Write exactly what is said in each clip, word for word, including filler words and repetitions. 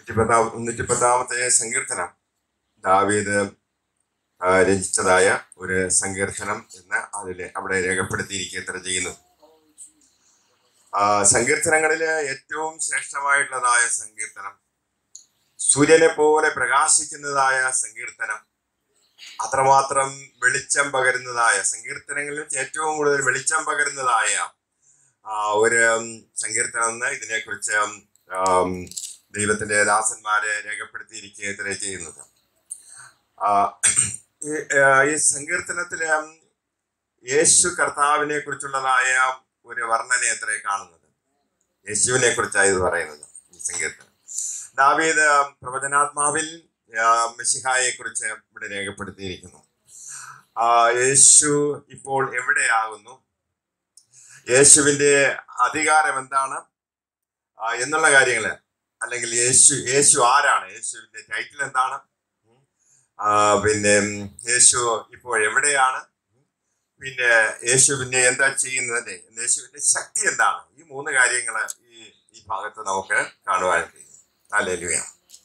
നൂറ്റിപ്പത്താം നൂറ്റിപ്പത്താമത്തെ സങ്കീർത്തനം ദാവീദ് രചിച്ചതായ ഒരു സങ്കീർത്തനം എന്ന് അതിൽ അവിടെ രേഖപ്പെടുത്തിയിരിക്കുക ചെയ്യുന്നു. സങ്കീർത്തനങ്ങളില് ഏറ്റവും ശ്രേഷ്ഠമായിട്ടുള്ളതായ സങ്കീർത്തനം, സൂര്യനെ പോലെ പ്രകാശിക്കുന്നതായ സങ്കീർത്തനം, അത്രമാത്രം വെളിച്ചം പകരുന്നതായ സങ്കീർത്തനങ്ങളിൽ ഏറ്റവും കൂടുതൽ വെളിച്ചം പകരുന്നതായ ഒരു സങ്കീർത്തനം എന്ന് ഇതിനെക്കുറിച്ച് ദൈവത്തിന്റെ ദാസന്മാരെ രേഖപ്പെടുത്തിയിരിക്കുക ചെയ്യുന്നത്. ഈ സങ്കീർത്തനത്തില് യേശു കർത്താവിനെ കുറിച്ചുള്ളതായ ഒരു വർണ്ണന എത്രയെ കാണുന്നത്, യേശുവിനെ കുറിച്ചാണ് ഇത് പറയുന്നത്. ഈ സങ്കീർത്തനം ദാവീദ് പ്രവചനാത്മാവിൽ മെശിഹായെ കുറിച്ച് ഇവിടെ രേഖപ്പെടുത്തിയിരിക്കുന്നു. യേശു ഇപ്പോൾ എവിടെയാകുന്നു, യേശുവിന്റെ അധികാരം എന്താണ് എന്നുള്ള കാര്യങ്ങള്, അല്ലെങ്കിൽ യേശു യേശു ആരാണ്, യേശുവിന്റെ ടൈറ്റിൽ എന്താണ്, പിന്നെ യേശു ഇപ്പോൾ എവിടെയാണ്, പിന്നെ യേശു പിന്നെ എന്താ ചെയ്യുന്നത്, യേശുവിന്റെ ശക്തി എന്താണ്, ഈ മൂന്ന് കാര്യങ്ങള് ഈ ഈ ഭാഗത്ത് നമുക്ക് കാണുവാൻ കഴിയും. ഹല്ലേലൂയ.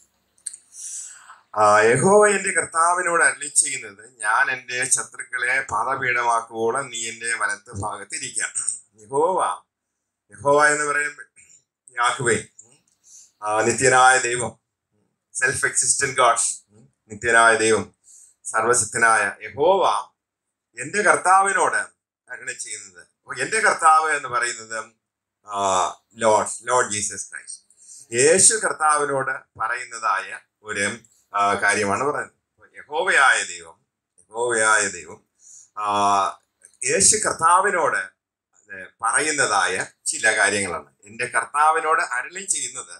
യഹോവ എന്റെ കർത്താവിനോട് അരുളി ചെയ്യുന്നത്, ഞാൻ എന്റെ ശത്രുക്കളെ പാദപീഠമാക്കുവോളം നീ എന്റെ വലത്ത് ഭാഗത്തിരിക്കാം. യഹോവ യഹോവ എന്ന് പറയുമ്പോൾ യാഹ്വേ, നിത്യനായ ദൈവം, സെൽഫ് എക്സിസ്റ്റന്റ് ഗോഡ്, നിത്യനായ ദൈവം, സർവശക്തനായ യഹോവ എന്റെ കർത്താവിനോട് അരുളി ചെയ്യുന്നത്. അപ്പൊ എന്റെ കർത്താവ് എന്ന് പറയുന്നത് ലോർഡ് ലോർഡ് ജീസസ് ക്രൈസ്റ്റ്, യേശു കർത്താവിനോട് പറയുന്നതായ ഒരു കാര്യമാണ് പറയുന്നത്. യഹോവയായ ദൈവം യഹോവയായ ദൈവം യേശു കർത്താവിനോട് പറയുന്നതായ ചില കാര്യങ്ങളാണ്. എൻ്റെ കർത്താവിനോട് അരുളി ചെയ്യുന്നത്,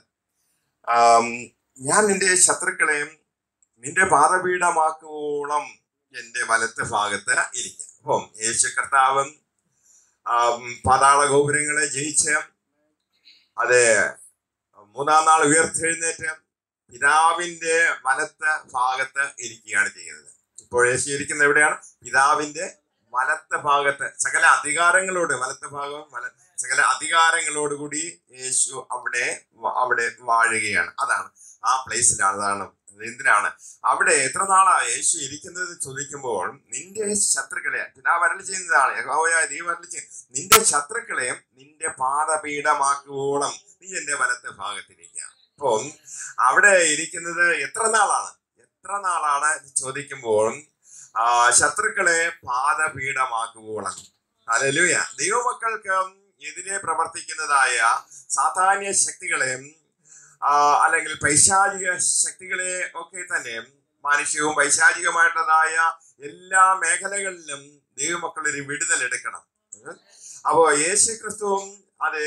ഞാൻ നിന്റെ ശത്രുക്കളെയും നിന്റെ പാദപീഠമാക്കുവോളം എൻ്റെ വലത്ത് ഭാഗത്ത് ഇരിക്കാം. അപ്പം യേശു കർത്താവും പാതാള ഗോപുരങ്ങളെ ജയിച്ച് അത് മൂന്നാം നാൾ ഉയർത്തെഴുന്നേറ്റ് പിതാവിന്റെ വലത്ത് ഭാഗത്ത് ഇരിക്കുകയാണ് ചെയ്യുന്നത്. ഇപ്പോൾ യേശു ഇരിക്കുന്നത് എവിടെയാണ്? പിതാവിന്റെ വലത്ത് ഭാഗത്ത്. സകല അധികാരങ്ങളോട് വലത്ത് ഭാഗം വല സകല അധികാരങ്ങളോടുകൂടി യേശു അവിടെ അവിടെ വാഴുകയാണ്. അതാണ് ആ പ്ലേസിലാണ്. അതാണ് എന്തിനാണ് അവിടെ എത്ര നാളാ യേശു ഇരിക്കുന്നത് ചോദിക്കുമ്പോൾ, നിന്റെ ശത്രുക്കളെ പിതാവ് അരുളി ചെയ്യുന്നതാണ്, യഹോവയായ ദൈവം അരുളി ചെയ്യുന്നത്, നിന്റെ ശത്രുക്കളെ നിന്റെ പാദപീഠമാക്കുവോളം നീ എന്റെ വലത്ത് ഭാഗത്തിരിക്കുക. അപ്പം അവിടെ ഇരിക്കുന്നത് എത്ര നാളാണ് എത്ര നാളാണ് ചോദിക്കുമ്പോൾ ആ ശത്രുക്കളെ പാദപീഠമാക്കുവോളം. ഹല്ലേലൂയ. ദൈവമക്കൾക്ക് എതിരെ പ്രവർത്തിക്കുന്നതായ സാധാന്യ ശക്തികളെയും അല്ലെങ്കിൽ പൈശാചിക ശക്തികളെ ഒക്കെ തന്നെ, മാനുഷികവും പൈശാചികമായിട്ടുള്ളതായ എല്ലാ മേഖലകളിലും ദൈവമക്കൾ ഒരു വിടുതൽ എടുക്കണം. അപ്പോ യേശു ക്രിസ്തുവും അത്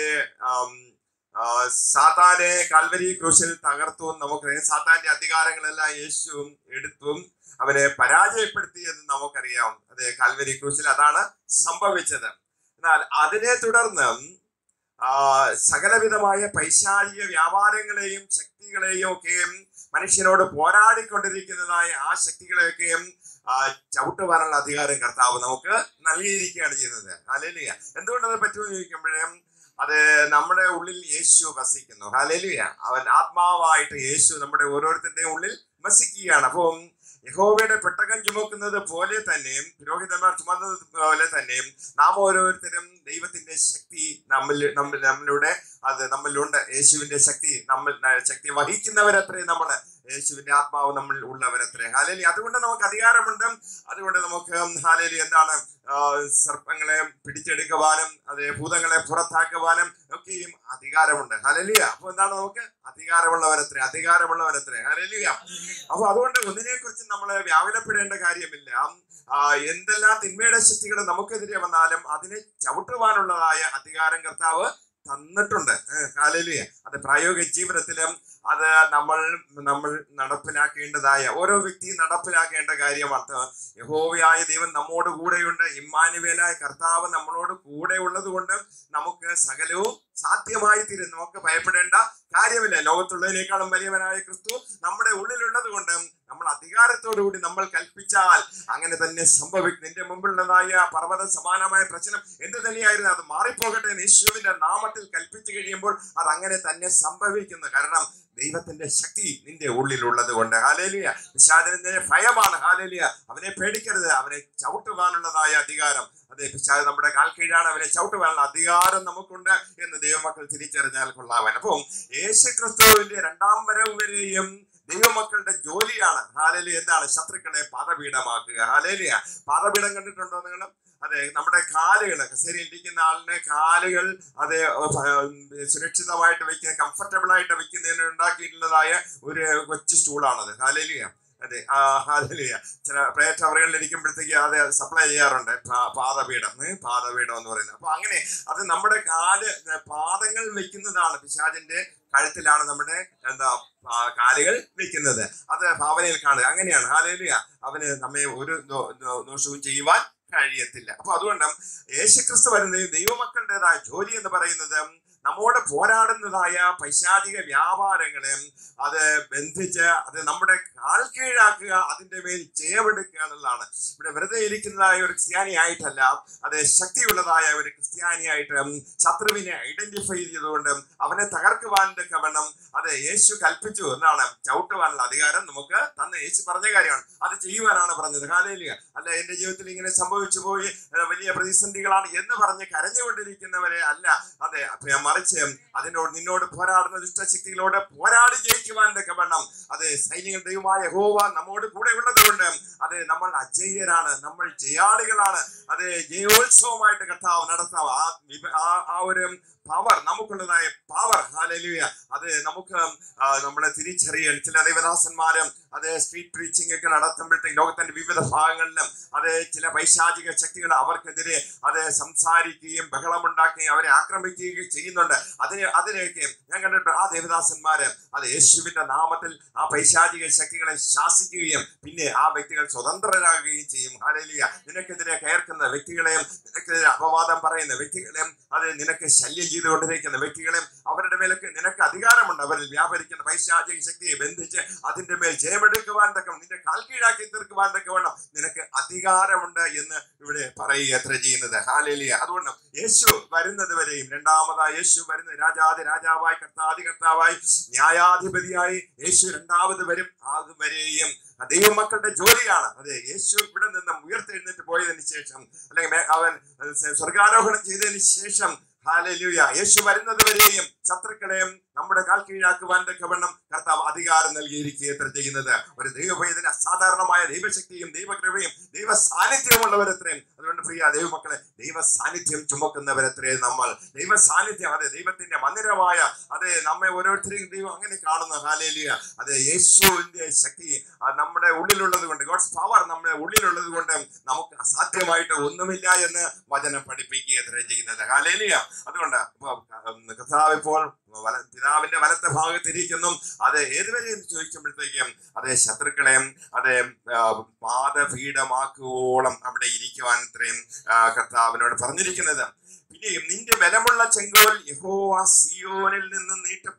സാത്താനെ കാൽവരി ക്രൂശിൽ തകർത്തു. നമുക്കറിയാം സാത്താന്റെ അധികാരങ്ങളെല്ലാം യേശുവും എടുത്തും അവനെ പരാജയപ്പെടുത്തിയെന്ന് നമുക്കറിയാം. അത് കാൽവരി ക്രൂശിൽ അതാണ് സംഭവിച്ചത്. എന്നാൽ അതിനെ തുടർന്ന് സകലവിധമായ പൈശാചിക വ്യാപാരങ്ങളെയും ശക്തികളെയും ഒക്കെയും മനുഷ്യനോട് പോരാടിക്കൊണ്ടിരിക്കുന്നതായ ആ ശക്തികളെയൊക്കെയും ചവിട്ടുവാനുള്ള അധികാരം കർത്താവ് നമുക്ക് നൽകിയിരിക്കുകയാണ് ചെയ്യുന്നത്. ഹല്ലേലൂയ. എന്തുകൊണ്ടത് പറ്റുമെന്ന് ചോദിക്കുമ്പോഴും അത് നമ്മുടെ ഉള്ളിൽ യേശു വസിക്കുന്നു. ഹല്ലേലൂയ. അവൻ ആത്മാവായിട്ട് യേശു നമ്മുടെ ഓരോരുത്തരുടെയും ഉള്ളിൽ വസിക്കുകയാണ്. അപ്പം യഹോവയുടെ പെട്ടകം ചുമക്കുന്നത് പോലെ തന്നെയും പുരോഹിതന്മാർ ചുമന്നത് പോലെ തന്നെയും നാം ഓരോരുത്തരും ദൈവത്തിന്റെ ശക്തി നമ്മിൽ നമ്മൾ നമ്മളുടെ അത് നമ്മളിലുണ്ട്. യേശുവിന്റെ ശക്തി നമ്മൾ ശക്തി വഹിക്കുന്നവരത്രേ നമ്മള്, യേശുവിന്റെ ആത്മാവ് നമ്മൾ ഉള്ളവരത്രേ. ഹല്ലേലൂയ. അതുകൊണ്ട് നമുക്ക് അധികാരമുണ്ട്. അതുകൊണ്ട് നമുക്ക് ഹല്ലേലൂയ എന്താണ് സർപ്പങ്ങളെ പിടിച്ചെടുക്കുവാനും അത് ഭൂതങ്ങളെ പുറത്താക്കുവാനും ഒക്കെയും അധികാരമുണ്ട്. ഹല്ലേലൂയ. അപ്പൊ എന്താണ് നമുക്ക് അധികാരമുള്ളവരത്രേ അധികാരമുള്ളവരത്രേ ഹല്ലേലൂയ. അപ്പൊ അതുകൊണ്ട് ഒന്നിനെ കുറിച്ച് നമ്മൾ വ്യാകുലപ്പെടേണ്ട കാര്യമില്ല. എന്തെല്ലാം തിന്മയുടെ ശക്തികൾ നമുക്കെതിരെ വന്നാലും അതിനെ ചവിട്ടുവാനുള്ളതായ അധികാരം കർത്താവ് തന്നിട്ടുണ്ട്. ഹല്ലേലൂയ. അത് പ്രായോഗിക ജീവിതത്തിലും അത് നമ്മൾ നമ്മൾ നടപ്പിലാക്കേണ്ടതായ ഓരോ വ്യക്തിയും നടപ്പിലാക്കേണ്ട കാര്യമാണ്. യഹോവയായ ദൈവം നമ്മോട് കൂടെയുണ്ട്. ഇമ്മാനുവേലായ കർത്താവ് നമ്മളോട് കൂടെ ഉള്ളത് കൊണ്ട് നമുക്ക് സകലവും സാധ്യമായി തീരും. നമുക്ക് ഭയപ്പെടേണ്ട കാര്യമില്ല. ലോകത്തുള്ളതിനേക്കാളും വലിയവനായ ക്രിസ്തു നമ്മുടെ ഉള്ളിലുള്ളത് കൊണ്ട് നമ്മൾ അധികാരത്തോടുകൂടി നമ്മൾ കൽപ്പിച്ചാൽ അങ്ങനെ തന്നെ സംഭവിക്കും. നിന്റെ മുമ്പിലുള്ളതായ പർവ്വത സമാനമായ പ്രശ്നം എന്ത് തന്നെയായിരുന്നു അത് മാറിപ്പോകട്ടെ എന്ന് യേശുവിന്റെ നാമത്തിൽ കൽപ്പിച്ചു കഴിയുമ്പോൾ അത് അങ്ങനെ തന്നെ സംഭവിക്കുന്നു. കാരണം ദൈവത്തിന്റെ ശക്തി നിന്റെ ഉള്ളിലുള്ളത് കൊണ്ട്. ഹല്ലേലൂയ. പിശാചിനെ ഭയമാണ്. ഹല്ലേലൂയ. അവനെ പേടിക്കരുത്. അവനെ ചവിട്ടുവാനുള്ളതായ അധികാരം, അതെ, പിശാച് നമ്മുടെ കാൽ കീഴാണ്. അവനെ ചവിട്ടുവാനുള്ള അധികാരം നമുക്കുണ്ട് എന്ന് ദൈവമക്കൾ തിരിച്ചറിഞ്ഞാൽ കൊള്ളാവൻ. അപ്പം യേശു ക്രിസ്തുവിന്റെ രണ്ടാം വരവ് വരെയും ദൈവമക്കളുടെ ജോലിയാണ് ഹല്ലേലൂയ എന്താണ്? ശത്രുക്കളെ പാദപീഠമാക്കുക. ഹല്ലേലൂയ. പാദപീഠം കണ്ടിട്ടുണ്ടോ നിങ്ങൾ? അതെ, നമ്മുടെ കാലുകൾ, കസേരയിൽ ഇരിക്കുന്ന ആളിന്റെ കാലുകൾ അതെ സുരക്ഷിതമായിട്ട് വെക്കുന്ന, കംഫർട്ടബിൾ ആയിട്ട് വെക്കുന്നതിന് ഉണ്ടാക്കിയിട്ടുള്ളതായ ഒരു കൊച്ചു സ്റ്റൂളാണത്. ഹല്ലേലൂയ. അതെ, ആ ഹല്ലേലൂയ. ചില പ്രേ ടവറുകളിൽ ഇരിക്കുമ്പോഴത്തേക്ക് അത് സപ്ലൈ ചെയ്യാറുണ്ട് പാദപീഠം, പാദപീഠം എന്ന് പറയുന്നത്. അപ്പൊ അങ്ങനെ അത് നമ്മുടെ കാല് പാദങ്ങൾ വെക്കുന്നതാണ്. പിശാചിന്റെ കഴുത്തിലാണ് നമ്മുടെ എന്താ കാലുകൾ വെക്കുന്നത്. അത് ഭാവനയിൽ കാണുക. അങ്ങനെയാണ്. ഹല്ലേലൂയ. അവന് നമ്മെ ഒരു ദോഷവും ചെയ്യുവാൻ കഴിയത്തില്ല. അപ്പൊ അതുകൊണ്ട് യേശുക്രിസ്തു വരുന്ന ദൈവമക്കളുടേതായ ജോലി എന്ന് പറയുന്നത് നമ്മോട് പോരാടുന്നതായ പൈശാചിക വ്യാപാരങ്ങളെ അത് ബന്ധിച്ച് അത് നമ്മുടെ കാൽ കീഴാക്കുക, അതിന്റെ മേൽ ജയമെടുക്കുക എന്നുള്ളതാണ്. ഇവിടെ വെറുതെ ഇരിക്കുന്നതായ ഒരു ക്രിസ്ത്യാനിയായിട്ടല്ല, അത് ശക്തിയുള്ളതായ ഒരു ക്രിസ്ത്യാനിയായിട്ട് ശത്രുവിനെ ഐഡന്റിഫൈ ചെയ്തുകൊണ്ട് അവനെ തകർക്കുവാനൊക്കെ വേണം. അത് യേശു കൽപ്പിച്ചു എന്നാണ്. ചവിട്ടുവാനുള്ള അധികാരം നമുക്ക് തന്ന യേശു പറഞ്ഞ കാര്യമാണ്. അത് ചെയ്യുവാനാണ് പറഞ്ഞത്. ഹല്ലേലൂയ. അല്ല എന്റെ ജീവിതത്തിൽ ഇങ്ങനെ സംഭവിച്ചു പോയി, വലിയ പ്രതിസന്ധികളാണ് എന്ന് പറഞ്ഞ് കരഞ്ഞുകൊണ്ടിരിക്കുന്നവരെ അല്ല. അതെ, മറിച്ച് അതിനോട് നിന്നോട് പോരാടുന്ന ദുഷ്ടശക്തികളോട് പോരാടി ജയിക്കുവാനൊക്കെ വേണം. അത് സൈന്യങ്ങൾ ദൈവമായ യഹോവ നമ്മോട് കൂടെ ഉള്ളത് കൊണ്ട് അത് നമ്മൾ അജയ്യരാണ്, നമ്മൾ ജയാളികളാണ്. അത് ജയോത്സവമായിട്ട് കർത്താവ് നടത്താം. ആ ആ ഒരു പവർ നമുക്കുള്ളതായ പവർ ഹല്ലേലൂയ അത് നമുക്ക് നമ്മളെ തിരിച്ചറിയാൻ. ചില ദൈവദാസന്മാരും അത് സ്ട്രീറ്റ് പ്രീച്ചിങ് ഒക്കെ നടത്തുമ്പോഴത്തേക്ക് ലോകത്തിന്റെ വിവിധ ഭാഗങ്ങളിലും അത് ചില പൈശാചിക ശക്തികൾ അവർക്കെതിരെ അത് സംസാരിക്കുകയും ബഹളമുണ്ടാക്കുകയും അവരെ ആക്രമിക്കുകയും ചെയ്യുന്നുണ്ട്. അതിന് അതിനെയൊക്കെ ഞാൻ കണ്ടിട്ട് ആ ദേവദാസന്മാര് അത് യേശുവിന്റെ നാമത്തിൽ ആ പൈശാചിക ശക്തികളെ ശാസിക്കുകയും പിന്നെ ആ വ്യക്തികൾ സ്വതന്ത്രരാകുകയും ചെയ്യും. ഹല്ലേലൂയ. നിനക്കെതിരെ കയർക്കുന്ന വ്യക്തികളെയും നിനക്കെതിരെ അപവാദം പറയുന്ന വ്യക്തികളെയും അത് നിനക്ക് ശല്യം ചെയ്തുകൊണ്ടിരിക്കുന്ന വ്യക്തികളെയും അവരുടെ മേലൊക്കെ നിനക്ക് അധികാരമുണ്ട്. അവരിൽ വ്യാപരിക്കുന്ന പൈശാചിക ശക്തിയെ ബന്ധിച്ച് അതിന്റെ മേൽ ജയമെടുക്കുവാൻ തക്ക, നിന്റെ കാൽ കീഴാക്കി തീർക്കുവാൻ തക്ക വേണം നിനക്ക് അധികാരമുണ്ട് എന്ന് ഇവിടെ പറയുക എത്ര ചെയ്യുന്നത്. ഹല്ലേലൂയ. അതുകൊണ്ട് യേശു വരുന്നത് വരെയും, രണ്ടാമതായി യേശു വരുന്ന രാജാതി രാജാവായി കർത്താതി കർത്താവായി ന്യായാധിപതിയായി യേശു രണ്ടാമത് വരും. അതുവരെയും ദൈവമക്കളുടെ ജോലിയാണ്. അതെ, യേശു ഇവിടെ നിന്നും ഉയർത്തെഴുന്നേറ്റ് പോയതിനു ശേഷം അല്ലെങ്കിൽ അവൻ സ്വർഗാരോഹണം ചെയ്തതിന് ശേഷം ഹല്ലേലൂയ യേശു വരുന്നത് വരെയും ശത്രുക്കളെയും നമ്മുടെ കാൽ കീഴാക്കുവാൻ തക്കവണ്ണം കർത്താവ് അധികാരം നൽകിയിരിക്കുക എത്ര ചെയ്യുന്നത്. ഒരു ദൈവഭയത്തിന് അസാധാരണമായ ദൈവശക്തിയും ദൈവകൃപയും ദൈവ സാന്നിധ്യമുള്ളവരെത്രയും. അതുകൊണ്ട് പ്രിയ ദൈവമക്കളെ, ദൈവ സാന്നിധ്യം ചുമക്കുന്നവരെത്രയും നമ്മൾ. ദൈവ സാന്നിധ്യം, അതെ, ദൈവത്തിന്റെ മന്ദിരമായ അതെ നമ്മെ ഓരോരുത്തരെയും ദൈവം അങ്ങനെ കാണുന്നു. ഹല്ലേലൂയ. അതെ, യേശുവിന്റെ ശക്തി നമ്മുടെ ഉള്ളിലുള്ളത് കൊണ്ട്, ഗോഡ്സ് പവർ നമ്മുടെ ഉള്ളിലുള്ളത് കൊണ്ട് നമുക്ക് അസാധ്യമായിട്ട് ഒന്നുമില്ല എന്ന് വചനം പഠിപ്പിക്കുക എത്ര ചെയ്യുന്നത്. ഹല്ലേലൂയ. അതുകൊണ്ട് കർത്താവ് ഇപ്പോൾ പിതാവിന്റെ വലത്തെ ഭാഗത്തിരിക്കുന്നു. അത് ഏതുവരെ എന്ന് ചോദിക്കുമ്പോഴത്തേക്കും അതെ ശത്രുക്കളെയും അതെ പാദപീഠമാക്കുവോളം അവിടെ ഇരിക്കുവാൻ ഇത്രയും കർത്താവിനോട് പറഞ്ഞിരിക്കുന്നത്. പിന്നെയും നിന്റെ ബലമുള്ള ചെങ്കോൽ യഹോവ സിയോനിൽ നിന്ന് നീട്ടും.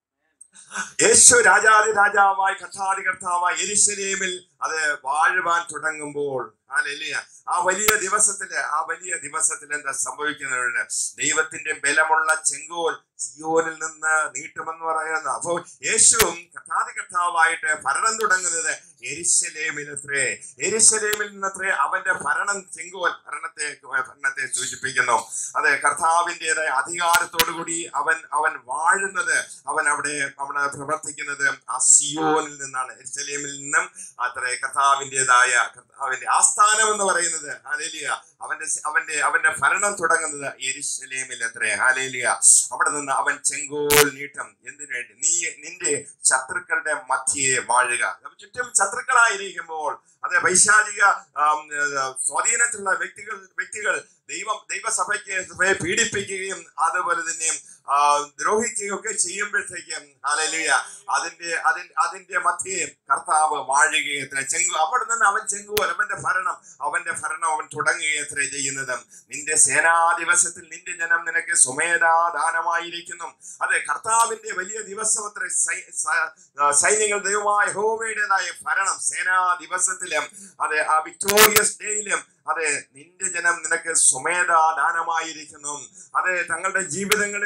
യേശു രാജാതി രാജാവായി കർത്താതി കർത്താവായി യെരൂശലേമിൽ അത് വാഴുവാൻ തുടങ്ങുമ്പോൾ ഹല്ലേലൂയ ആ വലിയ ദിവസത്തില് ആ വലിയ ദിവസത്തിൽ എന്താ സംഭവിക്കുന്നത്? ദൈവത്തിന്റെ ബലമുള്ള ചെങ്കോൽ സിയോനിൽ നിന്ന് നീട്ടുമെന്ന് പറയുന്നു. അപ്പോ യേശുവും കർത്താതി കർത്താവായിട്ട് ഭരണം തുടങ്ങുന്നത് യെരൂശലേമിലത്രേ. യെരൂശലേമിൽ നിന്നത്രേ അവന്റെ ഭരണം. ചെങ്കോൽ ഭരണത്തെ ഭരണത്തെ സൂചിപ്പിക്കുന്നു. അതെ, കർത്താവിൻ്റെതായ അധികാരത്തോടു കൂടി അവൻ അവൻ വാഴുന്നത്, അവൻ അവിടെ അവിടെ പ്രവർത്തിക്കുന്നത് ആ സിയോനിൽ നിന്നാണ്. യെരൂശലേമിൽ നിന്നും അത്രേ കർത്താവിൻ്റെതായ കർത്താവിന്റെ ആസ്ഥാനം എന്ന് പറയുന്നത്. ഹല്ലേലൂയ. അവന്റെ അവന്റെ അവന്റെ ഭരണം തുടങ്ങുന്നത് യെരൂശലേമിൽ അത്രേ. ഹല്ലേലൂയ. അവിടെ നിന്ന് അവൻ ചെങ്കോൽ നീട്ടും. എന്തിനു വേണ്ടി? നീ നിന്റെ ശത്രുക്കളുടെ മധ്യയെ വാഴുക. ചുറ്റും ശത്രുക്കളായിരിക്കുമ്പോൾ അതെ പൈശാചിക സ്വാധീനത്തിലുള്ള വ്യക്തികൾ വ്യക്തികൾ ദൈവം ദൈവസഭയ്ക്ക് സഭയെ പീഡിപ്പിക്കുകയും അതുപോലെ തന്നെ ദ്രോഹിക്കുകയും ഒക്കെ ചെയ്യുമ്പോഴത്തേക്കും ഹല്ലേലൂയ അതിന്റെ അതിന്റെ അതിന്റെ മധ്യേ കർത്താവ് വാഴുകയത്ര. ചെങ്കു അവിടെ നിന്ന് അവൻ ചെങ്കുവൽ അവന്റെ ഭരണം അവന്റെ ഭരണം അവൻ തുടങ്ങുകയത്ര ചെയ്യുന്നത്. നിന്റെ സേനാ ദിവസത്തിൽ നിന്റെ ജനം നിനക്ക് സുമേധാദാനമായിരിക്കുന്നു. അതെ, കർത്താവിന്റെ വലിയ ദിവസം അത്ര സൈന്യങ്ങൾ ദൈവമായ യഹോവയുടേതായ ഭരണം സേനാ ദിവസത്തിലും അതെ ആ വിക്ടോറിയസ് ഡേയിലും അതെ നിന്റെ ജനം നിനക്ക് സുമേധാദാനമായിരിക്കുന്നു. അതെ, തങ്ങളുടെ ജീവിതങ്ങളെയും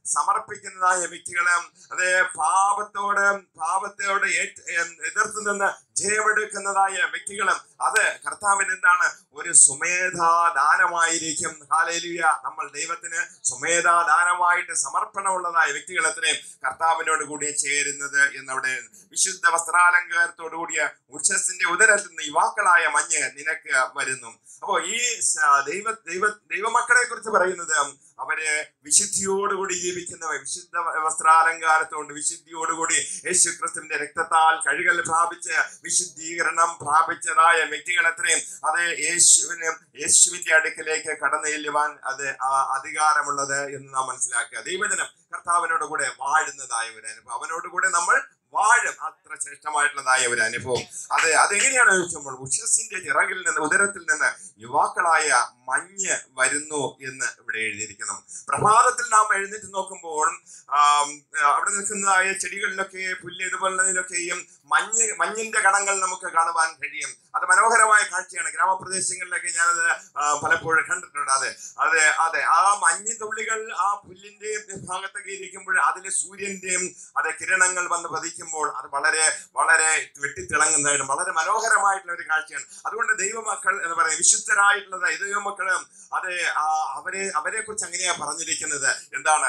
സമർപ്പിക്കുന്നതായ വ്യക്തികള്, അത് പാപത്തോട് പാപത്തോട് എതിർത്ത് നിന്ന് ജയമെടുക്കുന്നതായ വ്യക്തികളും, അത് കർത്താവിന് എന്താണ് ഒരു സുമേധാദാനമായിരിക്കും. ഹല്ലേലൂയ. നമ്മൾ ദൈവത്തിന് സുമേധാദാനമായിട്ട് സമർപ്പണമുള്ളതായ വ്യക്തികൾ അത്രയും കർത്താവിനോട് കൂടി ചേരുന്നത് എന്നവിടെ വിശുദ്ധ വസ്ത്രാലങ്കാരത്തോടു കൂടിയ ഉഷസ്സിന്റെ ഉദരത്തിൽ നിന്ന് യുവാക്കളായ മഞ്ഞ് നിനക്ക് വരുന്നു. അപ്പോ ഈ ദൈവ ദൈവ ദൈവമക്കളെ കുറിച്ച് പറയുന്നത് അവര് വിശുദ്ധിയോടുകൂടി ജീവിക്കുന്നവ, വിശുദ്ധ വസ്ത്രാലങ്കാരത്തോട് വിശുദ്ധിയോടുകൂടി യേശു ക്രിസ്തുവിന്റെ രക്തത്താൽ കഴുകൽ പ്രാപിച്ച് വിശുദ്ധീകരണം പ്രാപിച്ചതായ വ്യക്തികൾ അത്രയും അത് യേശുവിന് യേശുവിന്റെ അടുക്കിലേക്ക് കടന്നു ചെല്ലുവാൻ അത് അധികാരമുള്ളത് എന്ന് നാം മനസ്സിലാക്കുക. ദൈവജനം കർത്താവിനോട് കൂടെ വാഴുന്നതായ ഒരു അനുഭവം, അവനോട് കൂടെ നമ്മൾ വാഴും. അത്ര ശ്രേഷ്ഠമായിട്ടുള്ളതായ ഒരു അനുഭവം. അത് അതെങ്ങനെയാണ് ചോദിക്കുമ്പോൾ ഉഷസ്സിന്റെ ചിറകിൽ നിന്ന് ഉദരത്തിൽ നിന്ന് യുവാക്കളായ മഞ്ഞ് വരുന്നു എന്ന് ഇവിടെ എഴുതിയിരിക്കുന്നു. പ്രഭാതത്തിൽ നാം എഴുന്നേറ്റ് നോക്കുമ്പോൾ അവിടെ നിൽക്കുന്നതായ ചെടികളിലൊക്കെ പുല്ല് ഇതുപോലുള്ളതിലൊക്കെയും മഞ്ഞ് മഞ്ഞിന്റെ കണങ്ങൾ നമുക്ക് കാണുവാൻ കഴിയും. അത് മനോഹരമായ കാഴ്ചയാണ്. ഗ്രാമപ്രദേശങ്ങളിലൊക്കെ ഞാനത് പലപ്പോഴും കണ്ടിട്ടുണ്ട്. അതെ അതെ അതെ ആ മഞ്ഞ് തുള്ളികൾ ആ പുല്ലിന്റെ ഭാഗത്തൊക്കെ ഇരിക്കുമ്പോൾ അതിലെ സൂര്യന്റെയും അതെ കിരണങ്ങൾ വന്ന് പതിക്കുമ്പോൾ അത് വളരെ വളരെ വെട്ടിത്തിളങ്ങുന്നതായിട്ട് വളരെ മനോഹരമായിട്ടുള്ള ഒരു കാഴ്ചയാണ്. അതുകൊണ്ട് ദൈവമക്കൾ എന്ന് പറയുന്നത് വിശുദ്ധരായിട്ടുള്ളത് ദൈവമക്കള് അതെ അവരെ അവരെ കുറിച്ച് അങ്ങനെയാ പറഞ്ഞിരിക്കുന്നത്. എന്താണ്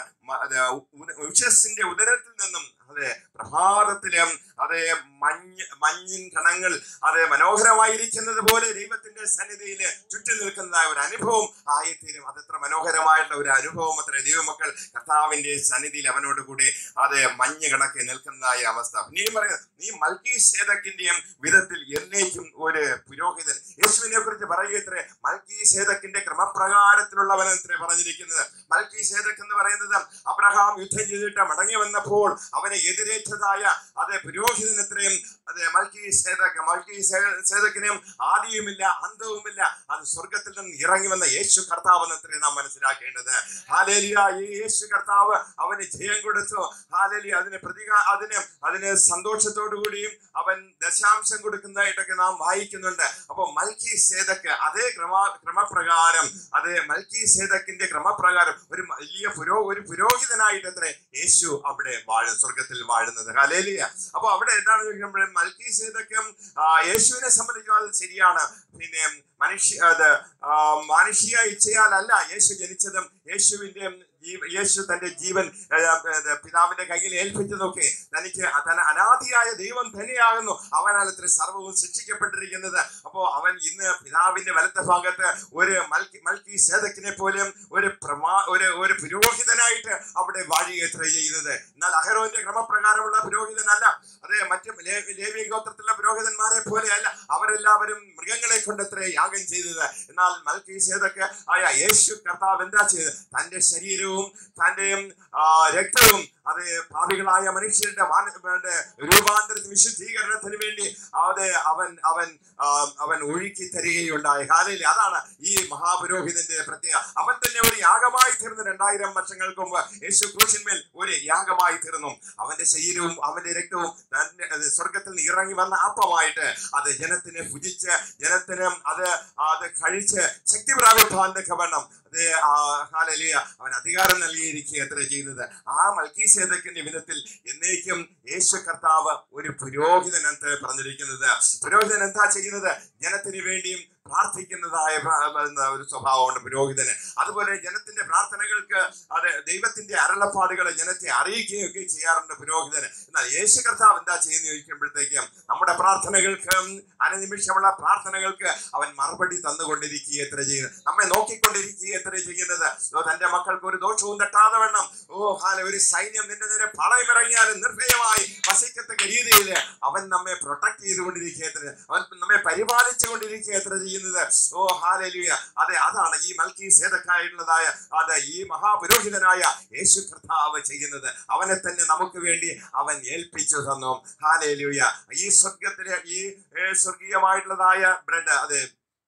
ഉഷസ്സിന്റെ ഉദരത്തിൽ നിന്നും അതെ പ്രഭാതത്തിലും അതെ മഞ്ഞ് മഞ്ഞിൻ കണങ്ങൾ അതെ മനോഹരമായിരിക്കുന്നത് പോലെ ദൈവത്തിന്റെ സന്നിധിയില് ചുറ്റി നിൽക്കുന്നതായ ഒരു അനുഭവം ആയിത്തീരും. അതെത്ര മനോഹരമായിട്ടുള്ള ഒരു അനുഭവം അത്ര ദൈവമക്കൾ കർത്താവിന്റെ സന്നിധിയിൽ അവനോട് കൂടി അതെ മഞ്ഞ് കണക്കെ നിൽക്കുന്നതായ അവസ്ഥ. നീ പറയുന്നത് നീ മൽക്കീസേദക്കിന്റെയും വിധത്തിൽ എന്നേക്കും ഒരു പുരോഹിതൻ. യേശുവിനെ കുറിച്ച് പറയുകത്രേ മൽക്കീസേദക്കിന്റെ ക്രമപ്രകാരത്തിലുള്ളവൻ എത്രേ പറഞ്ഞിരിക്കുന്നത്. മൽക്കീസേദക്ക് എന്ന് പറയുന്നത് അബ്രഹാം യുദ്ധം ചെയ്തിട്ട് മടങ്ങി വന്നപ്പോൾ അവനെ എതിരേറ്റതായ അതെ പുരോഹിതൻ എത്രയും അതെ മൽക്കീസേദക്ക് മൽക്കീസേദക്കിനും ആദിയുമില്ല അന്തവുമില്ല. അത് സ്വർഗത്തിൽ നിന്ന് ഇറങ്ങി വന്ന യേശു കർത്താവ് എന്നത്രയും നാം മനസ്സിലാക്കേണ്ടത്. ഹല്ലേലൂയ. ഈ യേശു കർത്താവ് അവന് ജയം കൊടുത്തു. ഹല്ലേലൂയ. അതിന് പ്രതികാ അതിന് അതിന് സന്തോഷത്തോടു കൂടിയും അവൻ ദശാംശം കൊടുക്കുന്നതായിട്ടൊക്കെ നാം വായിക്കുന്നുണ്ട്. അപ്പൊ മൽക്കീസേദക്ക് അതേ ക്രമ ക്രമപ്രകാരം അതേ മൽക്കീസേദക്കിന്റെ ക്രമപ്രകാരം ഒരു വലിയ പുരോ ഒരു പുരോഹിതനായിട്ട് അത്രേ യേശു അവിടെ വാഴും സ്വർഗത്തിൽ വാഴുന്നത്. ഹല്ലേലൂയ. അപ്പൊ അവിടെ എന്താണ് ചോദിക്കുമ്പോൾ മൽക്കീസേദക്കും യേശുവിനെ സംബന്ധിച്ചും അത് ശരിയാണ്. പിന്നെ മനുഷ്യ അത് മാനുഷിക ഇച്ഛയാലല്ല യേശു ജനിച്ചതും യേശുവിന്റെ യേശു തന്റെ ജീവൻ പിതാവിന്റെ കയ്യിൽ ഏൽപ്പിച്ചതൊക്കെ തനിക്ക് അനാദിയായ ദൈവം തന്നെയാകുന്നു. അവനാൽ ഇത്ര സർവവും ശിക്ഷിക്കപ്പെട്ടിരിക്കുന്നത്. അപ്പോ അവൻ ഇന്ന് പിതാവിന്റെ വലത്തെ ഭാഗത്ത് ഒരു മൽക്കി മൽക്കീസേദക്കിനെ പോലും ഒരു പ്രമാ ഒരു ഒരു പുരോഹിതനായിട്ട് അവിടെ വാഴുക എത്ര ചെയ്യുന്നത്. എന്നാൽ അഹരോന്റെ ക്രമപ്രകാരമുള്ള പുരോഹിതനല്ല. അതെ മറ്റു ലേവ്യ ഗോത്രത്തിലുള്ള പുരോഹിതന്മാരെ പോലെയല്ല. അവരെല്ലാവരും മൃഗങ്ങളെ കൊണ്ടത്രേ യാഗം ചെയ്തത്. എന്നാൽ മൽക്കീസേദക്ക് ആയ യേശു കർത്താവ് എന്താ ചെയ്തത്? തന്റെ ശരീരവും തന്റെയും രക്തവും അത് പാപികളായ മനുഷ്യരുടെ രൂപാന്തരത്തിന് വിശുദ്ധീകരണത്തിന് വേണ്ടി അത് അവൻ അവൻ അവൻ ഒഴുക്കി തരികയുണ്ടായി. ഹല്ലേലൂയ. അതാണ് ഈ മഹാപുരോഹിതന്റെ പ്രത്യേകത. അവൻ തന്നെ ഒരു യാഗമായി തീർന്നു. രണ്ടായിരം വർഷങ്ങൾക്ക് മുമ്പ് യേശു ക്രൂശിന്മേൽ ഒരു യാഗമായി തീർന്നു. അവന്റെ ശരീരവും അവന്റെ രക്തവും തന്നെ സ്വർഗത്തിൽ നിന്ന് ഇറങ്ങി വന്ന അപ്പമായിട്ട് അത് ജനത്തിനെ ഭുജിച്ച് ജനത്തിന് അത് അത് കഴിച്ച് ശക്തി പ്രാപിപ്പാൻ വേണം അത് ഹല്ലേലൂയ അവൻ അധികാരം നൽകിയിരിക്കുക എത്ര ചെയ്യുന്നത്. ആ മൽക്കീസേദക്കിന്റെ വിധത്തിൽ എന്നേക്കും യേശു കർത്താവ് ഒരു പുരോഹിതൻ എന്ന് പറഞ്ഞിരിക്കുന്നത്. പുരോഹിതൻ എന്താ ചെയ്യുന്നത്? ജനത്തിന് വേണ്ടിയും പ്രാർത്ഥിക്കുന്നതായ ഒരു സ്വഭാവമുണ്ട് പുരോഹിതന്. അതുപോലെ ജനത്തിന്റെ പ്രാർത്ഥനകൾക്ക് അത് ദൈവത്തിന്റെ അരുളപ്പാടുകൾ ജനത്തെ അറിയിക്കുകയൊക്കെ ചെയ്യാറുണ്ട് പുരോഹിതന്. എന്നാൽ യേശു കർത്താവ് എന്താ ചെയ്യുന്ന ചോദിക്കുമ്പോഴത്തേക്കും നമ്മുടെ പ്രാർത്ഥനകൾക്ക് അനുനിമിഷമുള്ള പ്രാർത്ഥനകൾക്ക് അവൻ മറുപടി തന്നുകൊണ്ടിരിക്കുക എത്ര ചെയ്യുന്നത്. നമ്മെ നോക്കിക്കൊണ്ടിരിക്കുക എത്ര ചെയ്യുന്നത്. തന്റെ മക്കൾക്ക് ഒരു ദോഷവും തട്ടാതെ വേണം ഓ ഹാല ഒരു സൈന്യം നിന്റെ നേരെ പാളയമിറങ്ങിയാലും നിർഭയമായി വസിക്കത്തക്ക രീതിയിൽ അവൻ നമ്മെ പ്രൊട്ടക്ട് ചെയ്തുകൊണ്ടിരിക്കുക എത്ര അവൻ നമ്മെ പരിപാലിച്ചു കൊണ്ടിരിക്കുക എത്ര ചെയ്യുന്നത്. ഓ ഹല്ലേലൂയ. അതെ അതാണ് ഈ മൽക്കീസേദക്കായിട്ടുള്ളതായ അത് ഈ മഹാപുരോഹിതനായ യേശു കർത്താവ് ചെയ്യുന്നത്. അവനെ തന്നെ നമുക്ക് വേണ്ടി അവൻ ഏൽപ്പിച്ചു തന്നു. ഹല്ലേലൂയ. ഈ സ്വർഗത്തിലെ ഈ സ്വർഗീയമായിട്ടുള്ളതായ ബ്രെഡ് അത്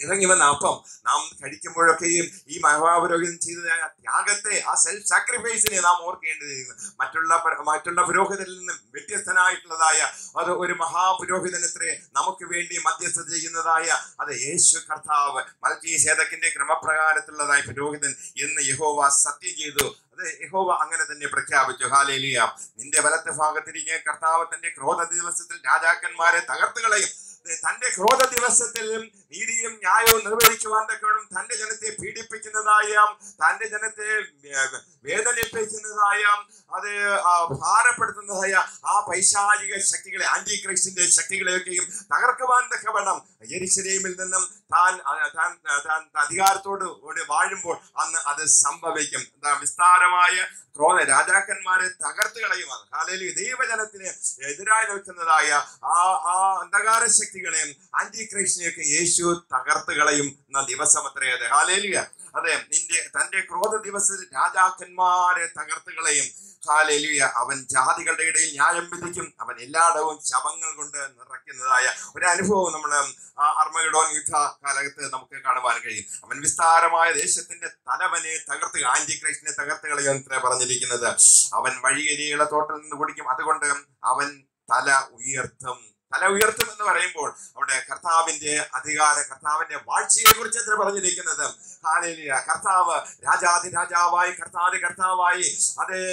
ഇറങ്ങി വന്ന അപ്പം നാം കഴിക്കുമ്പോഴൊക്കെയും ഈ മഹാപുരോഹിതൻ ചെയ്തതായ ത്യാഗത്തെ, ആ സെൽഫ് സാക്രിഫൈസിനെ നാം ഓർക്കേണ്ടതിരിക്കുന്നു. മറ്റുള്ള മറ്റുള്ള പുരോഹിതരിൽ നിന്നും വ്യത്യസ്തനായിട്ടുള്ളതായ അത് ഒരു മഹാപുരോഹിതനത്രേ നമുക്ക് വേണ്ടി മധ്യസ്ഥത ചെയ്യുന്നതായ അത് യേശു കർത്താവ്, മൽക്കീസേദക്കിന്റെ ക്രമപ്രകാരത്തിലുള്ളതായ പുരോഹിതൻ എന്ന് യഹോവ സത്യം ചെയ്തു. അത് യഹോവ അങ്ങനെ തന്നെ പ്രഖ്യാപിച്ചു. ഹല്ലേലൂയ. നിന്റെ വലത്ത് ഭാഗത്തിരിക്കെ കർത്താവ് തന്റെ ക്രോധ ദിവസത്തിൽ രാജാക്കന്മാരെ തകർത്ത് കളയും. തന്റെ ക്രോധ ദിവസത്തിൽ നീതിയും ന്യായവും നിർവഹിക്കുവാൻ തക്കവണ്ണം തന്റെ ജനത്തെ പീഡിപ്പിക്കുന്നതായ, തന്റെ ജനത്തെ വേദനിപ്പിക്കുന്നതായ, അത് ഭാരപ്പെടുത്തുന്നതായ ആ പൈശാചിക ശക്തികളെ, ആന്റി ക്രൈസ്റ്റിന്റെ ശക്തികളെയൊക്കെയും തകർക്കുവാൻ തക്കവണ്ണം യെരൂശലേമിൽ നിന്നും താൻ താൻ താൻ അധികാരത്തോട് കൂടി വാഴുമ്പോൾ അന്ന് അത് സംഭവിക്കും. വിസ്താരമായ ക്രോധ രാജാക്കന്മാരെ തകർത്ത് കളയുമാണ്. ഹല്ലേലൂയ. ദൈവജനത്തിന് എതിരായി നിൽക്കുന്നതായ ആ ആ അന്ധകാര ശക്തികളെയും ആന്റി ക്രൈസ്റ്റിനെയൊക്കെ യേശു തകർത്ത് കളയും എന്ന ദിവസം അത്രേ അത്. ഹല്ലേലൂയ. അതെ, നിന്റെ തന്റെ ക്രോധ ദിവസത്തിൽ രാജാക്കന്മാരെ തകർത്ത് കളയും. ഹല്ലേലൂയ. അവൻ ജാതികളുടെ ഇടയിൽ ന്യായം വിധിക്കും. അവൻ എല്ലായിടവും ശവങ്ങൾ കൊണ്ട് നിറയ്ക്കുന്നതായ ഒരു അനുഭവം നമ്മൾ അർമ്മഗഡോൻ യുദ്ധ കാലത്ത് നമുക്ക് കാണുവാൻ കഴിയും. അവൻ വിസ്താരമായ ദേശത്തിന്റെ തലവനെ തകർത്ത്, ആന്റി ക്രൈസ്റ്റിനെ തകർത്ത് കളയും ഇത്ര പറഞ്ഞിരിക്കുന്നത്. അവൻ വഴിയരികളെ തോട്ടിൽ നിന്ന് കുടിക്കും. അതുകൊണ്ട് അവൻ തല ഉയർത്തും. തല ഉയർത്തും എന്ന് പറയുമ്പോൾ അവിടെ കർത്താവിന്റെ അധികാരം, കർത്താവിന്റെ വാഴ്ചയെ കുറിച്ച് എത്ര പറഞ്ഞിരിക്കുന്നത്. ഹല്ലേലൂയ. കർത്താവ് രാജാതി രാജാവായി, കർത്താതി കർത്താവായി, അതേ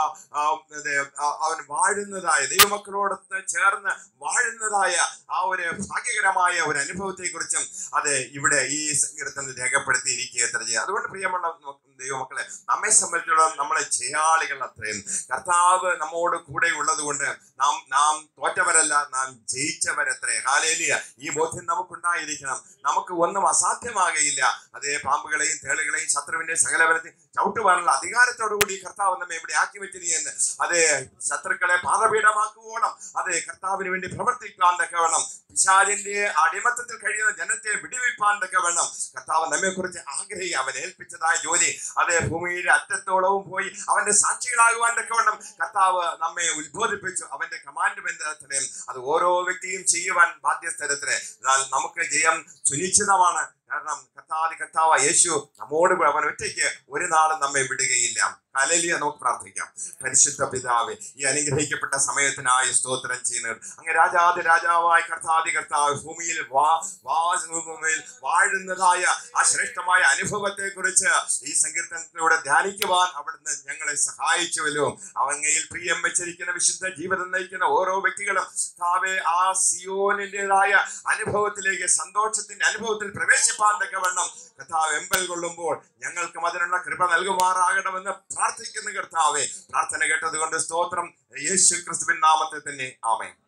അവൻ വാഴുന്നതായ, ദൈവമക്കളോടൊത്ത് ചേർന്ന് വാഴുന്നതായ ആ ഒരു ഭാഗ്യകരമായ ഒരു അനുഭവത്തെ കുറിച്ചും അത് ഇവിടെ ഈ സങ്കീർത്തനത്തിൽ രേഖപ്പെടുത്തിയിരിക്കുക എത്ര ചെയ്യുക. അതുകൊണ്ട് പ്രിയമുള്ള ദൈവമക്കളെ, നമ്മെ സംബന്ധിച്ചിടത്തോളം നമ്മളെ ജയാളികൾ അത്രയും. കർത്താവ് നമ്മോട് കൂടെ ഉള്ളത് കൊണ്ട് നാം നാം തോറ്റവരല്ല, നാം ജയിച്ചവരത്രേ. ഹല്ലേലൂയ. ഈ ബോധ്യം നമുക്കുണ്ടായിരിക്കണം. നമുക്ക് ഒന്നും അസാധ്യമാകയില്ല. അതേ പാമ്പുകളെയും തേളുകളെയും ശത്രുവിന്റെ സകലബലത്തിൽ ചവിട്ടുവാനുള്ള അധികാരത്തോടുകൂടി കർത്താവ് നമ്മെ ഇവിടെ ആക്കി വെച്ചിരിക്കുന്നു. അതേ ശത്രുക്കളെ പാദപീഠമാക്കുവോളം അതേ കർത്താവിന് വേണ്ടി പ്രവർത്തിക്കാൻ തക്കവണ്ണം, പിശാചിന്റെ അടിമത്തത്തിൽ കഴിയുന്ന ജനത്തെ വിടുവിപ്പാൻ തക്കവണ്ണം കർത്താവ് നമ്മെ കുറിച്ച് ആഗ്രഹിക്കുക. അവൻ ഏൽപ്പിച്ചതായ ജോലി അതേ ഭൂമിയുടെ അറ്റത്തോളവും പോയി അവന്റെ സാക്ഷികളാകുവാൻ തക്കവണ്ണം കർത്താവ് നമ്മെ ഉത്ബോധിപ്പിച്ചു. അവന്റെ കമാൻഡ്മെന്റ് അത് ഓരോ വ്യക്തിയും ചെയ്യുവാൻ ബാധ്യസ്ഥരത്തിന്. എന്നാൽ നമുക്ക് ജയം സുനിശ്ചിതമാണ്. കാരണം കർത്താതി കർത്താവ് യേശു നമ്മോട് അവൻ ഒറ്റയ്ക്ക് ഒരു നാളും നമ്മെ വിടുകയില്ല. ഹല്ലേലൂയ. നമുക്ക് പ്രാർത്ഥിക്കാം. പരിശുദ്ധ പിതാവേ, ഈ അനുഗ്രഹിക്കപ്പെട്ട സമയത്തിനായി സ്തോത്രം ചെയ്യുന്നത്. അങ്ങ് രാജാതി രാജാവായി കർത്താതി കർത്താവ് ഭൂമിയിൽ വാ ഭൂമിയിൽ വാഴുന്നതായ ആ ശ്രേഷ്ഠമായ അനുഭവത്തെ കുറിച്ച് ഈ സങ്കീർത്തനത്തിലൂടെ ധ്യാനിക്കുവാൻ അവിടുന്ന് ഞങ്ങളെ സഹായിച്ചുവല്ലോ. അങ്ങയിൽ പ്രിയം വെച്ചിരിക്കുന്ന വിശുദ്ധ ജീവിതം നയിക്കുന്ന ഓരോ വ്യക്തികളും കർത്താവേ ആ സിയോനിന്റേതായ അനുഭവത്തിലേക്ക്, സന്തോഷത്തിന്റെ അനുഭവത്തിൽ പ്രവേശിപ്പാൻ തക്കവണ്ണം കർത്താവ് എമ്പൽ കൊള്ളുമ്പോൾ ഞങ്ങൾക്കും അതിനുള്ള കൃപ നൽകുമാറാകണമെന്ന് പ്രാർത്ഥിക്കുന്ന കർത്താവേ, പ്രാർത്ഥന കേട്ടതുകൊണ്ട് സ്തോത്രം. യേശു ക്രിസ്തുവിൻ നാമത്തിൽ തന്നെ ആമേൻ.